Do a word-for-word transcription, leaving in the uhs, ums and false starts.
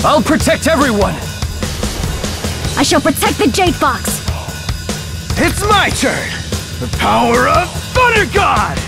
I'll protect everyone! I shall protect the Jade Fox! It's my turn! The power of Thunder God!